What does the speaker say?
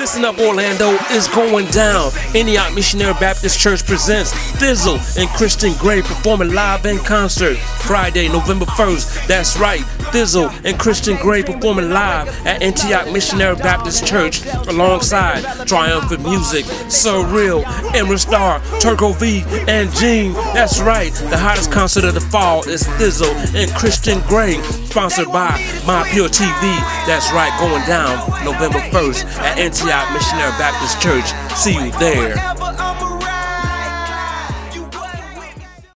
Listen up, Orlando, is going down. Antioch Missionary Baptist Church presents Thisl and Christian Grey performing live in concert Friday, November 1st. That's right, Thisl and Christian Grey performing live at Antioch Missionary Baptist Church alongside Triumphant Music, Surreal, Emerald Star, Turco V, and Gene. That's right, the hottest concert of the fall is Thisl and Christian Grey, sponsored by My Pure TV. That's right, going down November 1st at Antioch Missionary Baptist Church. See you there.